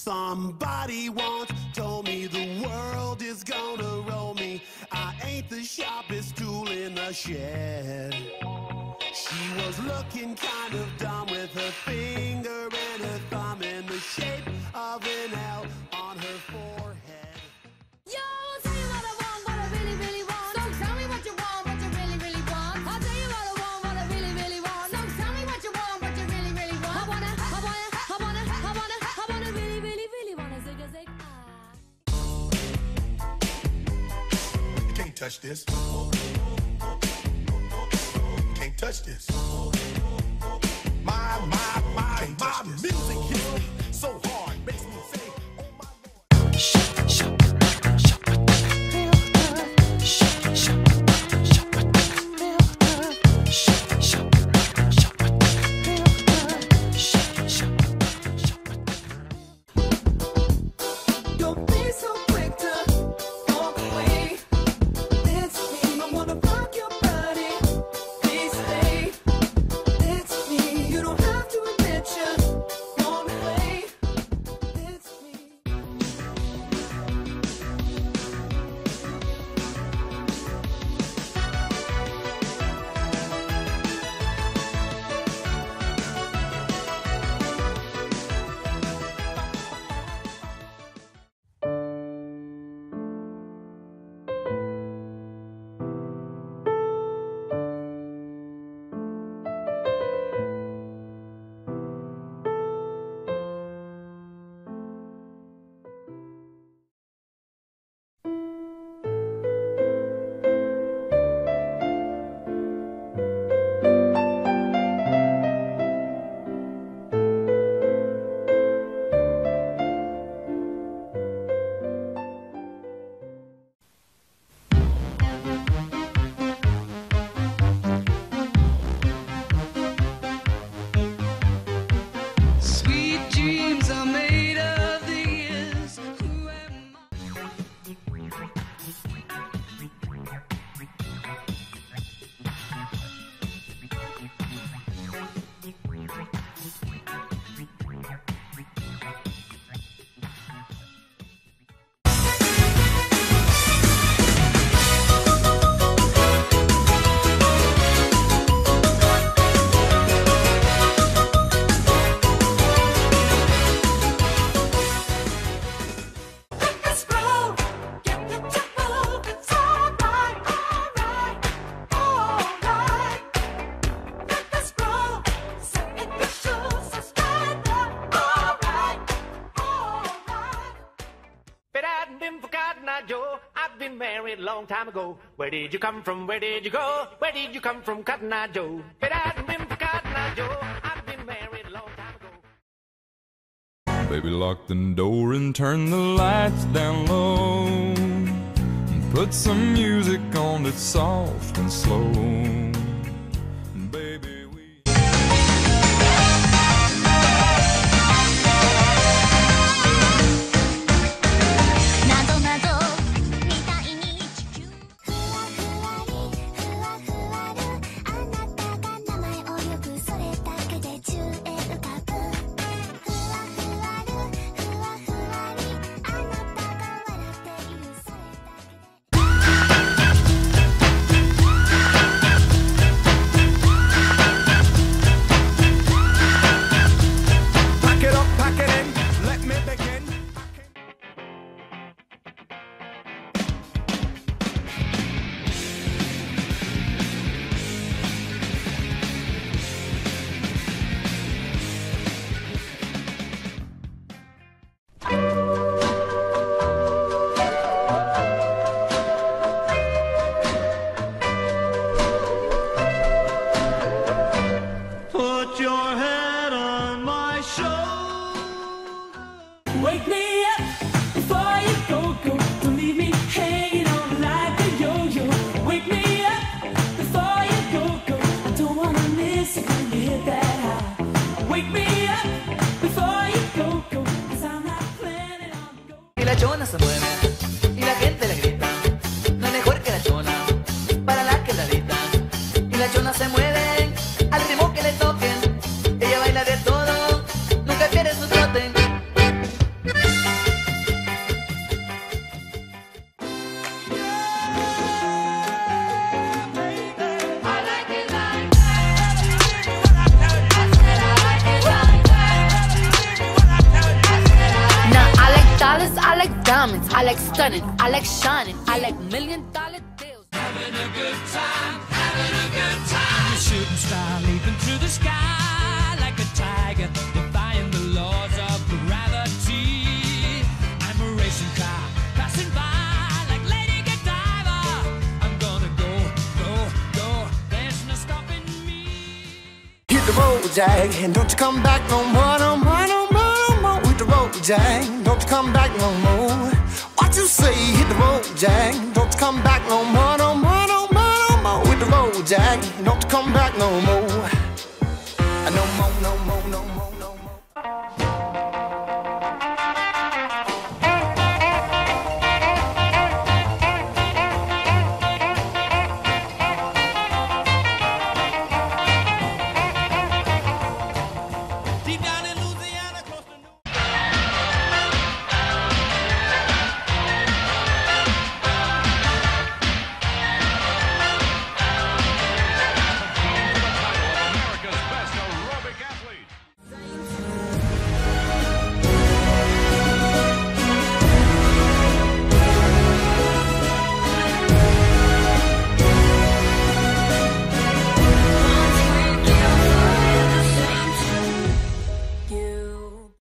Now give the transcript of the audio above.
Somebody once told me the world is gonna roll me. I ain't the sharpest tool in the shed. She was looking kind of dumb with her finger and her thumb in the shape of an L on her forehead. Yo, I'll tell you what I want, what I really, really want. So tell me what you want, what you really, really want. I'll tell you what I want, what I really, really want. So tell me what you want, what you really, really want. I wanna really, really, really wanna zig a zig. You can't touch this. Can't touch this. My music hits me so hard, makes me say, oh my Lord. Don't be so quick to walk away. It's me. I wanna rock your body. Please stay. It's me. You don't have to admit you wanna play. It's me. Sweet dreams are made of these. Who am Let's go. Get the tempo. It's alright, alright. Let's go. Set the show, so stand up. Alright. But I hadn't forgotten now, Joe. I've been married a long time ago. Where did you come from? Where did you go? Where did you come from, Cotton Eye Joe? But I hadn't forgotten now, Joe. I've been married a long time ago. Baby, lock the door and turn the lights down low, and put some music on that's soft and slow. Baby, we Pack it in, let me begin. Put your head on my shoulder. Wake me up before you go. Don't leave me hanging on like a yo-yo. Wake me up before you go. I don't wanna miss it when you hit that high. Wake me up before you go. 'Cause I'm not planning on going. Y la chona se mueve y la gente le grita. No hay mejor que la chona para la quebradita. Y la chona se mueve al ritmo que le toquen. Ella baila de todo, nunca pierde su trote. dollars, I like diamonds, I like stunning, I like shining, I like $1 million deals. Having a good time, having a good time. The shooting star leaping through the sky like a tiger, defying the laws of gravity. I'm a racing car passing by like Lady Godiva. I'm gonna go, go, go. There's no stopping me. Hit the road, Jack, and don't you come back no more, no more, no more, no more. Hit the road, Jack, don't you come back no more. What you say? Hit the road, Jack, don't you come back no more, no more, no more, no more. Hit the road, Jack, don't you come back no more. No more, no more, no more.